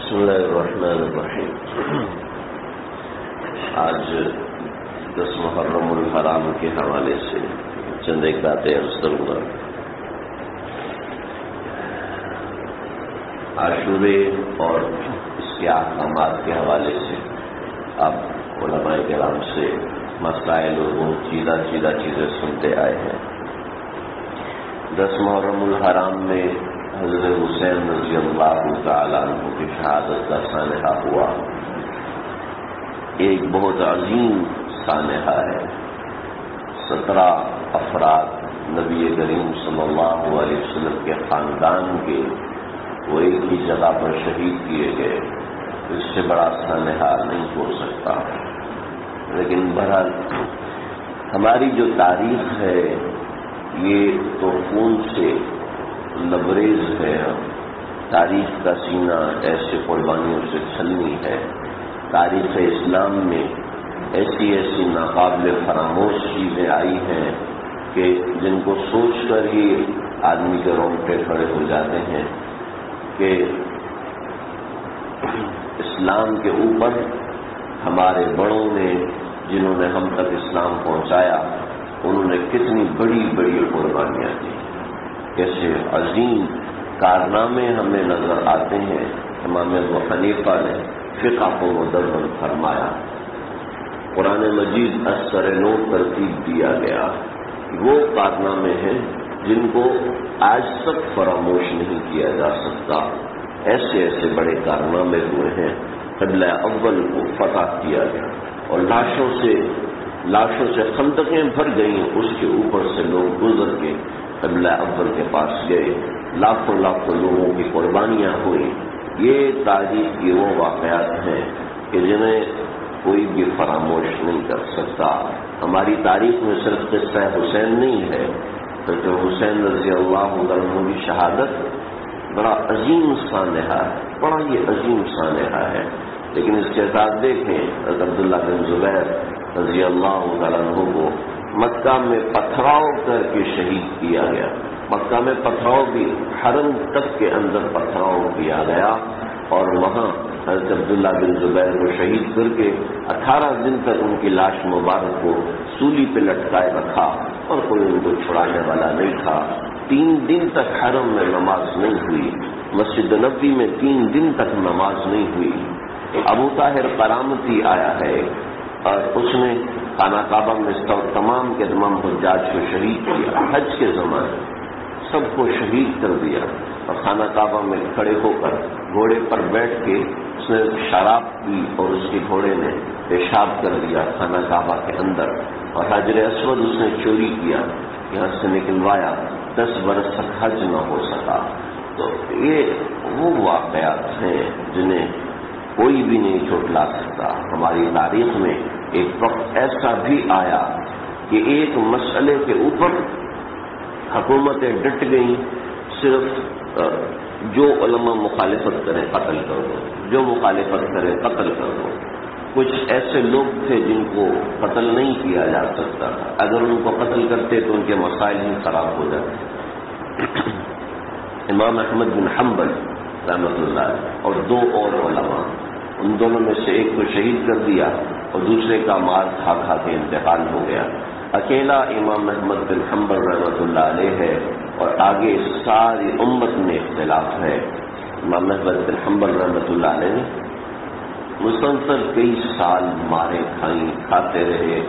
بسم اللہ الرحمن الرحیم۔ آج 10 محرم الحرام کے حوالے سے چند ایک باتیں عرض کروں گا۔ عاشورے اور اس کے احکامات کے حوالے سے آپ علماء کرام سے مسائل اور بہت چیزیں سنتے آئے ہیں۔ 10 محرم الحرام میں حضرت حسین رضی اللہ تعالیٰ عنہ کی شہادت کا سانحہ ہوا۔ ایک بہت عظیم سانحہ ہے۔ 17 افراد نبی کریم صلی اللہ علیہ وسلم کے خاندان کے وہ ایک ہی جگہ پر شہید کیے گئے۔ اس سے بڑا سانحہ نہیں ہو سکتا۔ لیکن بہرحال ہماری جو تاریخ ہے یہ تو خون سے لبریز ہے۔ تاریخ کا سینہ ایسے قربانیوں سے چھلنی ہے۔ تاریخ اسلام میں ایسی ناقابل فراموش چیزیں آئی ہیں کہ جن کو سوچ کر ہی آدمی کے رونگٹے کھڑے ہو جاتے ہیں کہ اسلام کے اوپر ہمارے بڑوں نے، جنہوں نے ہم تک اسلام پہنچایا، انہوں نے کتنی بڑی بڑی قربانیاں دی۔ کیسے عظیم کارنامے ہمیں نظر آتے ہیں۔ امام ابو حنیفہ نے فقہ کو مدون فرمایا۔ قرآن مجید اثر نو ترتیب دیا گیا۔ وہ کارنامے ہیں جن کو آج تک فراموش نہیں کیا جا سکتا۔ ایسے بڑے کارنامے ہوئے ہیں۔ قبلہ اول کو فتح کیا گیا اور لاشوں سے خندقیں بھر گئیں، اس کے اوپر سے لوگ گزر کے قبلہ اول کے پاس گئے۔ لاکھوں لوگوں کی قربانیاں ہوئی۔ یہ تاریخ کی وہ واقعات ہیں کہ جنہیں کوئی بھی فراموش نہیں کر سکتا۔ ہماری تاریخ میں صرف قصہ حسین نہیں ہے، بلکہ حسین رضی اللہ عنہ کی شہادت بڑا عظیم سانحہ ہے، بڑا ہی عظیم سانحہ ہے۔ لیکن اس کے ساتھ دیکھیں حضرت عبداللہ بن زبیر رضی اللہ عنہ کو مکہ میں پتھراؤ کر کے شہید کیا گیا۔ مکہ میں پتھراؤ بھی، حرم تک کے اندر پتھراؤ کیا گیا، اور وہاں حضرت عبداللہ بن زبیر کو شہید کر کے 18 دن تک ان کی لاش مبارک کو سولی پہ لٹکائے رکھا، اور کوئی ان کو چھڑانے والا نہیں تھا۔ 3 دن تک حرم میں نماز نہیں ہوئی، مسجد نبوی میں 3 دن تک نماز نہیں ہوئی۔ ابو طاہر قرامتی آیا ہے اور اس نے خانہ کعبہ میں تمام کے تمام حجاج کو شہید کیا۔ حج کے زمانے سب کو شہید کر دیا، اور خانہ کعبہ میں کھڑے ہو کر گھوڑے پر بیٹھ کے اس نے شراب پی اور اس کے گھوڑے نے پیشاب کر دیا خانہ کعبہ کے اندر، اور حجر اسود اس نے چوری کیا، یہاں سے نکلوایا۔ 10 برس تک حج نہ ہو سکا۔ تو یہ وہ واقعات ہیں جنہیں کوئی بھی نہیں جھٹلا سکتا۔ ہماری تاریخ میں ایک وقت ایسا بھی آیا کہ ایک مسئلے کے اوپر حکومتیں ڈٹ گئیں، صرف جو علماء مخالفت کریں قتل کر دو، جو مخالفت کریں قتل کر دو۔ کچھ ایسے لوگ تھے جن کو قتل نہیں کیا جا سکتا تھا، اگر ان کو قتل کرتے تو ان کے مسائل ہی خراب ہو جاتے۔ امام احمد بن حنبل رحمۃ اللہ اور 2 اور علماء، ان دونوں میں سے ایک کو شہید کر دیا اور دوسرے کا مار کھا کے انتقال ہو گیا۔ اکیلا امام احمد بن حنبل رحمۃ اللہ علیہ ہے، اور آگے ساری امت میں اختلاف ہے۔ امام احمد بن حنبل رحمۃ اللہ علیہ نے مسلسل کئی سال مارے کھائیں، کھاتے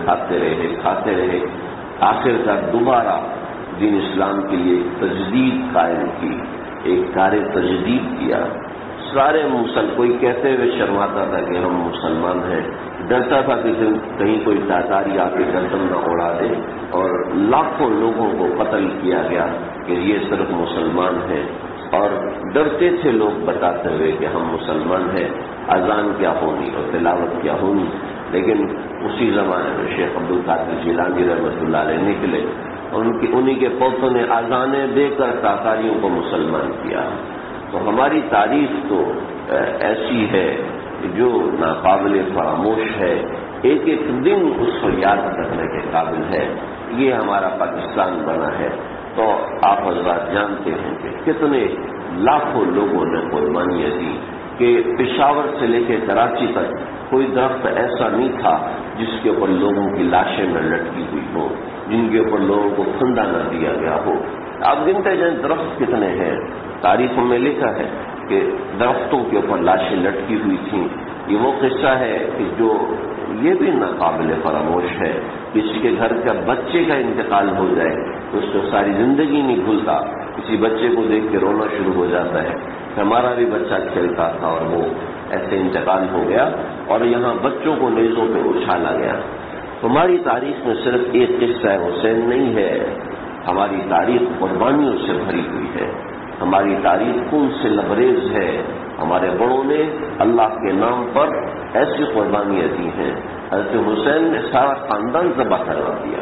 رہے، آخر کار دوبارہ دین اسلام کے لیے تجدید قائم کی، ایک کار تجدید کیا۔ سارے کوئی کہتے ہوئے شرماتا تھا کہ ہم مسلمان ہیں، ڈرتا تھا کہ کہیں کوئی تاتاری آ کے گردن نہ اڑا دے، اور لاکھوں لوگوں کو قتل کیا گیا کہ یہ صرف مسلمان ہیں، اور ڈرتے تھے لوگ بتاتے ہوئے کہ ہم مسلمان ہیں، اذان کیا ہونی اور تلاوت کیا ہونی۔ لیکن اسی زمانے میں شیخ عبد القادر جیلانی رحمۃ اللہ علیہ نکلے، اور انہی کے پوتوں نے اذانیں دے کر تاتاریوں کو مسلمان کیا۔ تو ہماری تاریخ تو ایسی ہے جو ناقابل فراموش ہے، ایک دن اس کو یاد رکھنے کے قابل ہے۔ یہ ہمارا پاکستان بنا ہے، تو آپ حضرات جانتے ہیں کہ کتنے لاکھوں لوگوں نے قربانیاں دی۔ کہ پشاور سے لے کے کراچی تک کوئی درخت ایسا نہیں تھا جس کے اوپر لوگوں کی لاشیں نہ لٹکی ہوئی ہو، جن کے اوپر لوگوں کو پھندا نہ دیا گیا ہو۔ آپ گنتے جائیں درخت کتنے ہیں، تاریخ میں لکھا ہے کہ درختوں کے اوپر لاشیں لٹکی ہوئی تھیں۔ یہ وہ قصہ ہے کہ جو یہ بھی ناقابل فراموش ہے، کسی کے گھر کا بچے کا انتقال ہو جائے تو اس کو ساری زندگی نہیں بھولتا، کسی بچے کو دیکھ کے رونا شروع ہو جاتا ہے۔ ہمارا بھی بچہ کھیلتا تھا اور وہ ایسے انتقال ہو گیا، اور یہاں بچوں کو نیزوں پہ اچھالا گیا۔ ہماری تاریخ میں صرف ایک قصہ حسین نہیں ہے، ہماری تاریخ قربانیوں سے بھری ہوئی ہے، ہماری تاریخ خون سے لبریز ہے۔ ہمارے بڑوں نے اللہ کے نام پر ایسی قربانیاں دی ہیں۔ حضرت حسین نے سارا خاندان ذبح کروا دیا۔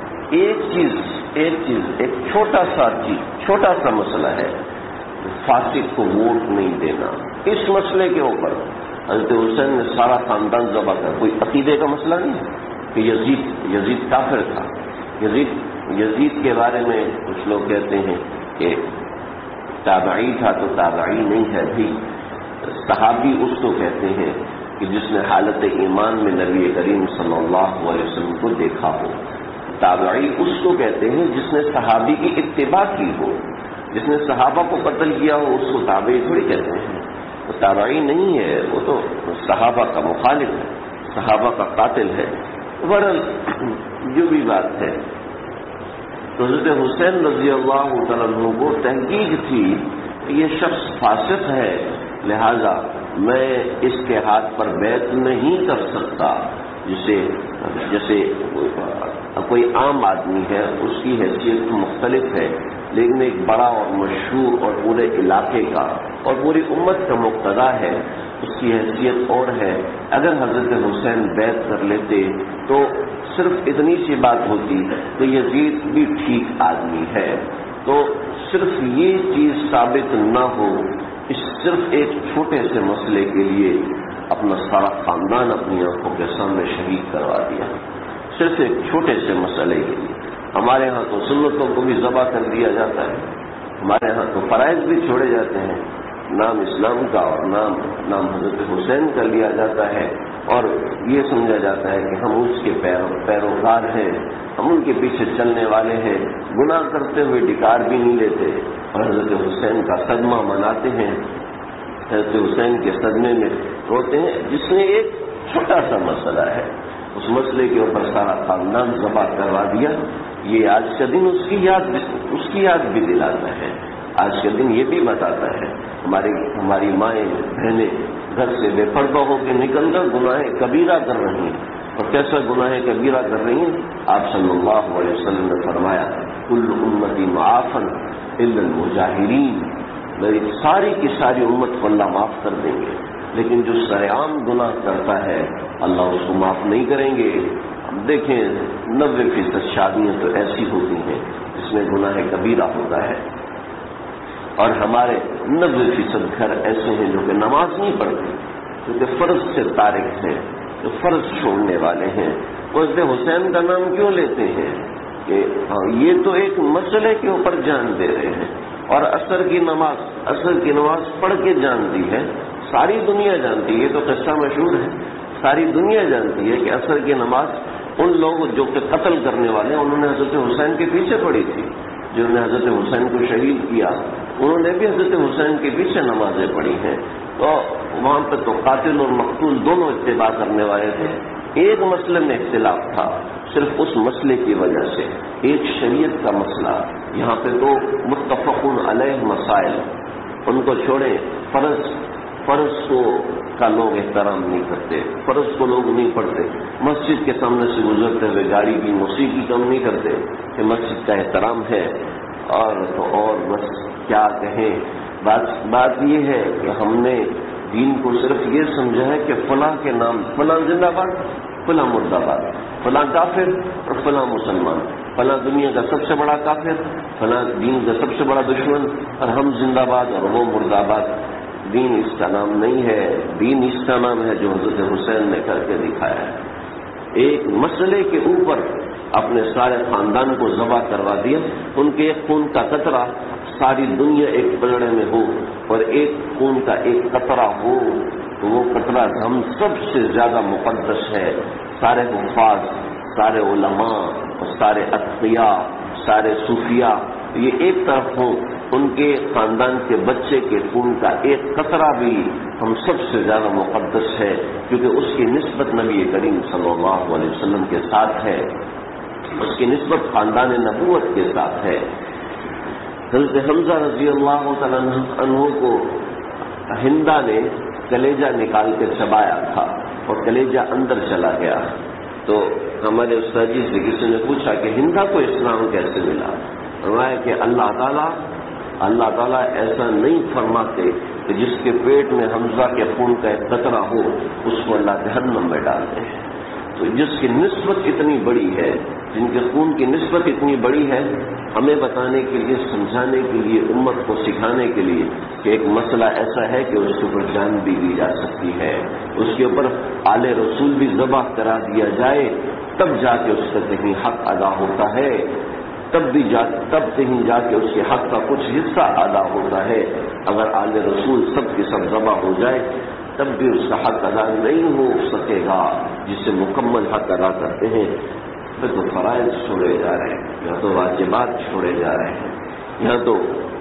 ایک چھوٹا سا مسئلہ ہے، فاسق کو ووٹ نہیں دینا۔ اس مسئلے کے اوپر حضرت حسین نے سارا خاندان ذبح کر، کوئی عقیدے کا مسئلہ نہیں ہے کہ یزید کافر تھا۔ یزید کے بارے میں کچھ لوگ کہتے ہیں کہ تابعی تھا، تو تابعی نہیں ہے بھی، صحابی اس کو کہتے ہیں کہ جس نے حالت ایمان میں نبی کریم صلی اللہ علیہ وسلم کو دیکھا ہو۔ تابعی اس کو کہتے ہیں جس نے صحابی کی اتباع کی ہو، جس نے صحابہ کو قتل کیا ہو، اس کو تابعی تھوڑی کہتے ہیں۔ وہ تابعی نہیں ہے، وہ تو صحابہ کا مخالف ہے، صحابہ کا قاتل ہے۔ بہرحال جو بھی بات ہے، تو حضرت حسین رضی اللہ تعالیٰ عنہ کو تحقیق تھی کہ یہ شخص فاسق ہے، لہذا میں اس کے ہاتھ پر بیعت نہیں کر سکتا۔ جیسے کوئی عام آدمی ہے، اس کی حیثیت مختلف ہے، لیکن ایک بڑا اور مشہور اور پورے علاقے کا اور پوری امت کا مقتدا ہے، اس کی حیثیت اور ہے۔ اگر حضرت حسین بیعت کر لیتے تو صرف اتنی سی بات ہوتی کہ یزید بھی ٹھیک آدمی ہے، تو صرف یہ چیز ثابت نہ ہو، اس صرف ایک چھوٹے سے مسئلے کے لیے اپنا سارا خاندان اپنی آنکھوں کے سامنے شہید کروا دیا، صرف ایک چھوٹے سے مسئلے کے لیے۔ ہمارے ہاں تو سنتوں کو بھی ذبح کر دیا جاتا ہے، ہمارے ہاں تو فرائض بھی چھوڑے جاتے ہیں، نام اسلام کا اور نام حضرت حسین کا لیا جاتا ہے، اور یہ سمجھا جاتا ہے کہ ہم اس کے پیروکار ہیں، ہم ان کے پیچھے چلنے والے ہیں، گناہ کرتے ہوئے ڈکار بھی نہیں لیتے اور حضرت حسین کا صدمہ مناتے ہیں، حضرت حسین کے صدمے میں روتے ہیں، جس نے ایک چھوٹا سا مسئلہ ہے، اس مسئلے کے اوپر سارا خاندان ذبح کروا دیا۔ یہ آج کا دن اس کی یاد بھی دلاتا ہے، آج کا دن یہ بھی بتاتا ہے ہماری مائیں بہنیں گھر سے بے پردہ ہو کے نکل کر گناہ کبیرہ کر رہی ہیں، اور کیسا گناہ کبیرہ کر رہی ہیں؟ آپ صلی اللہ علیہ وسلم نے فرمایا کل امتی معافن الا المجاہرین، میری ساری کی ساری امت کو اللہ معاف کر دیں گے، لیکن جو سرعام گناہ کرتا ہے اللہ اس کو معاف نہیں کریں گے۔ دیکھیں 90% شادیاں تو ایسی ہوتی ہیں جس میں گناہ کبیرہ ہوتا ہے، اور ہمارے 90% گھر ایسے ہیں جو کہ نماز نہیں پڑھتے، جو کہ فرض سے تارک ہیں، جو فرض چھوڑنے والے ہیں۔ حضرت حسین کا نام کیوں لیتے ہیں کہ یہ تو ایک مسئلے کے اوپر جان دے رہے ہیں، اور عصر کی نماز پڑھ کے جان دی ہے، ساری دنیا جانتی ہے، یہ تو قصہ مشہور ہے، ساری دنیا جانتی ہے کہ عصر کی نماز ان لوگ جو کہ قتل کرنے والے ہیں انہوں نے حضرت حسین کے پیچھے پڑھی تھی، جنہوں نے حضرت حسین کو شہید کیا انہوں نے بھی حضرت حسین کے پیچھے نمازیں پڑھی ہیں، تو وہاں پہ تو قاتل اور مقتول دونوں اتباع کرنے والے تھے۔ ایک مسئلے میں اختلاف تھا، صرف اس مسئلے کی وجہ سے، ایک شریعت کا مسئلہ۔ یہاں پہ تو متفقون علیہ مسائل، ان کو چھوڑیں، فرض کا لوگ احترام نہیں کرتے، فرض کو لوگ نہیں پڑھتے، مسجد کے سامنے سے گزرتے ہوئے گاڑی کی موسیقی کم نہیں کرتے کہ مسجد کا احترام ہے، اور بس کیا کہیں۔ بات یہ ہے کہ ہم نے دین کو صرف یہ سمجھا ہے کہ فلاں کے نام، فلاں زندہ باد، فلاں مرد آباد، فلاں کافر اور فلاں مسلمان، فلاں دنیا کا سب سے بڑا کافر، فلاں دین کا سب سے بڑا دشمن، اور ہم زندہ باد اور وہ مرد آباد۔ دین اس کا نام نہیں ہے، دین اس کا نام ہے جو حضرت حسین نے کر کے دکھایا ہے۔ ایک مسئلے کے اوپر اپنے سارے خاندان کو ذبح کروا دیا. ان کے ایک خون کا قطرہ ساری دنیا ایک پلڑے میں ہو اور ایک خون کا ایک قطرہ ہو تو وہ قطرہ ہم سب سے زیادہ مقدس ہے. سارے حفاظ، سارے علماء، سارے اتقیاء، سارے صوفیاء یہ ایک طرف ہوں، ان کے خاندان کے بچے کے خون کا ایک قطرہ بھی ہم سب سے زیادہ مقدس ہے، کیونکہ اس کی نسبت نبی کریم صلی اللہ علیہ وسلم کے ساتھ ہے، اس کی نسبت خاندان نبوت کے ساتھ ہے. حضرت حمزہ رضی اللہ تعالیٰ عنہ کو ہندا نے کلیجہ نکال کے چبایا تھا اور کلیجہ اندر چلا گیا. تو ہمارے استاد جی سے کسی نے پوچھا کہ ہندا کو اسلام کیسے ملا؟ فرمایا کہ اللہ تعالیٰ ایسا نہیں فرماتے کہ جس کے پیٹ میں حمزہ کے خون کا ایک قطرہ ہو اس کو اللہ جہنم میں ڈالتے ہیں. تو جس کی نسبت اتنی بڑی ہے، جن کے خون کی نسبت اتنی بڑی ہے، ہمیں بتانے کے لیے، سمجھانے کے لیے، امت کو سکھانے کے لیے کہ ایک مسئلہ ایسا ہے کہ اس کے اوپر جان بھی دی جا سکتی ہے، اس کے اوپر آل رسول بھی ذبح کرا دیا جائے تب جا کے اس کا کہیں حق ادا ہوتا ہے، تب کہیں جا کے اس کے حق کا کچھ حصہ ادا ہوتا ہے. اگر آل رسول سب کے سب ذبح ہو جائے تب بھی اس کا حق ادا نہیں ہو سکے گا جس سے مکمل حق ادا کرتے ہیں. پھر تو فرائض چھوڑے جا رہے ہیں، یہاں تو واجبات چھوڑے جا رہے ہیں، یہاں تو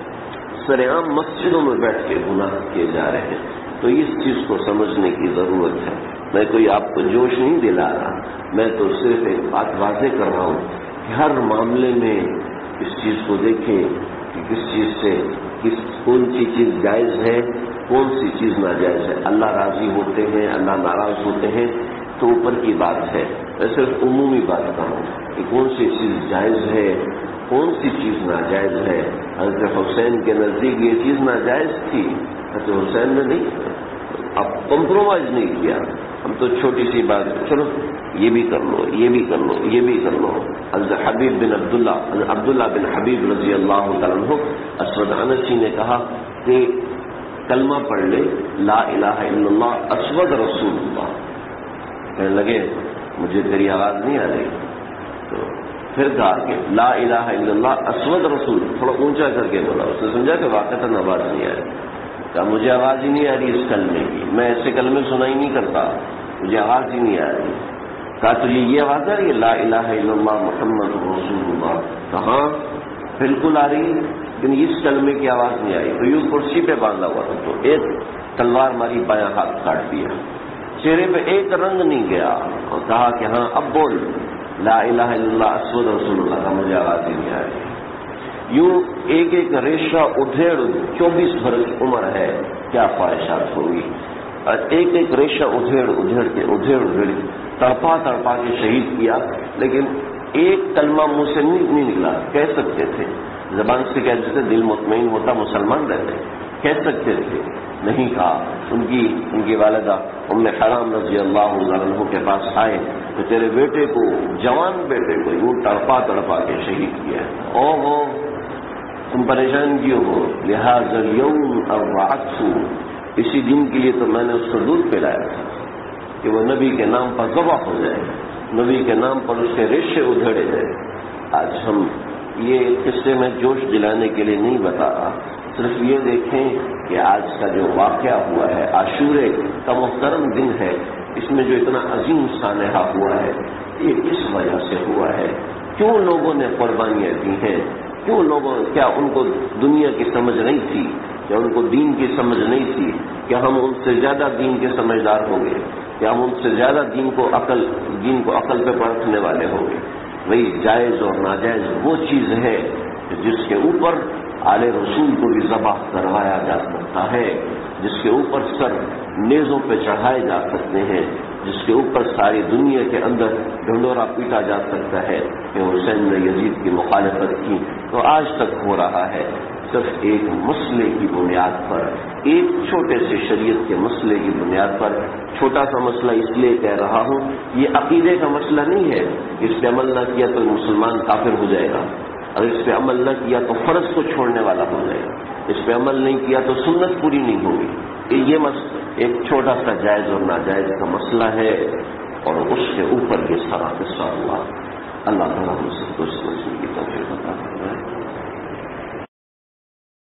سر عام مسجدوں میں بیٹھ کے گناہ کیے جا رہے ہیں. تو اس چیز کو سمجھنے کی ضرورت ہے. میں کوئی آپ کو جوش نہیں دلا رہا، میں تو صرف ایک بات واضح کر رہا ہوں کہ ہر معاملے میں اس چیز کو دیکھیں کہ کس چیز سے کون سی چیز جائز ہے، کون سی چیز ناجائز ہے. اللہ راضی ہوتے ہیں، اللہ ناراض ہوتے ہیں تو اوپر کی بات ہے. میں صرف عمومی بات کروں کہ کون سی چیز جائز ہے، کون سی چیز ناجائز ہے. حضرت حسین کے نزدیک یہ چیز ناجائز تھی، حضرت حسین نے نہیں اب کمپرومائز نہیں کیا. ہم تو چھوٹی سی بات، چلو یہ بھی کر لو، یہ بھی کر لو، یہ بھی کر لو. حضرت حبیب بن عبداللہ بن حبیب رضی اللہ تعالیٰ عنہ اسود انسی نے کہا کہ کلمہ پڑھ لے لا الہ الا اللہ اسود رسول اللہ. کہنے لگے مجھے تیری آواز نہیں آ رہی، تو پھر کہا کہ لا الہ الا اللہ اسود رسول، تھوڑا اونچا کر کے بولا. اس نے سمجھا کہ واقعتاً آواز نہیں آ رہی. کہا مجھے آواز ہی نہیں آ رہی اس کلمے کی، میں ایسے کلمے سنائی نہیں کرتا، مجھے آواز ہی نہیں آ رہی. کہا تو یہ آواز آ رہی ہے لا الہ الا اللہ محمد رسول اللہ؟ کہاں بالکل آ رہی ہے، لیکن اس کلمے کی آواز نہیں آئی. تو یوں کرسی پہ باندھا ہوا تھا تو ایک تلوار ماری، بایاں ہاتھ کاٹ دیا، چہرے پہ ایک رنگ نہیں گیا، اور کہا کہ ہاں اب بول لا الہ الا اللہ اسود رسول اللہ. کا مجھے آواز ہی نہیں آ رہی. یوں ایک ایک ریشہ ادھیڑ 24 برس عمر ہے، کیا خواہشات ہوگی. اور ایک ایک ریشہ ادھیڑ کے تڑپا کے شہید کیا، لیکن ایک کلمہ منہ سے نہیں نکلا. کہہ سکتے تھے، زبان سے کہتے تھے، دل مطمئن ہوتا مسلمان رہتے، کہہ سکتے تھے، نہیں کہا. ان کی والدہ ام حرام رضی اللہ عنہ کے پاس آئے تو تیرے بیٹے کو، جوان بیٹے کو یوں تڑپا کے شہید کیا. او تم پریشان کیوں ہو؟ لہذا اليوم ارضعته، اسی دن کے لیے تو میں نے اس کو دودھ پلایا تھا کہ وہ نبی کے نام پر ذبح ہو جائے، نبی کے نام پر اس کے ریشے ادھیڑے جائے. آج ہم یہ قصے میں جوش دلانے کے لیے نہیں بتا رہا، صرف یہ دیکھیں کہ آج کا جو واقعہ ہوا ہے، عاشورے کا محترم دن ہے، اس میں جو اتنا عظیم سانحہ ہوا ہے یہ کس وجہ سے ہوا ہے؟ کیوں لوگوں نے قربانیاں دی ہیں؟ کیا ان کو دنیا کی سمجھ نہیں تھی؟ کیا ان کو دین کی سمجھ نہیں تھی؟ کیا ہم ان سے زیادہ دین کے سمجھدار ہوں گے؟ کیا ہم ان سے زیادہ دین کو عقل پہ پرکھنے والے ہوں گے؟ وہی جائز اور ناجائز وہ چیز ہے جس کے اوپر آل رسول کو بھی ذبح کروایا جا سکتا ہے، جس کے اوپر سر نیزوں پہ چڑھائے جا سکتے ہیں، جس کے اوپر ساری دنیا کے اندر ڈھنڈورا پیٹا جا سکتا ہے کہ حسین نے یزید کی مخالفت کی. تو آج تک ہو رہا ہے، صرف ایک مسئلے کی بنیاد پر، ایک چھوٹے سے شریعت کے مسئلے کی بنیاد پر. چھوٹا سا مسئلہ اس لیے کہہ رہا ہوں، یہ عقیدے کا مسئلہ نہیں ہے. اس پہ عمل نہ کیا تو مسلمان کافر ہو جائے گا، اگر اس پہ عمل نہ کیا تو فرض کو چھوڑنے والا ہو جائے گا، اس پہ عمل نہیں کیا تو سنت پوری نہیں ہوگی. یہ ایک چھوٹا سا جائز اور ناجائز کا مسئلہ ہے، اور اس کے اوپر یہ سارا قصہ ہوا. اللہ تعالیٰ ہم سب کو سمجھنے کی توفیق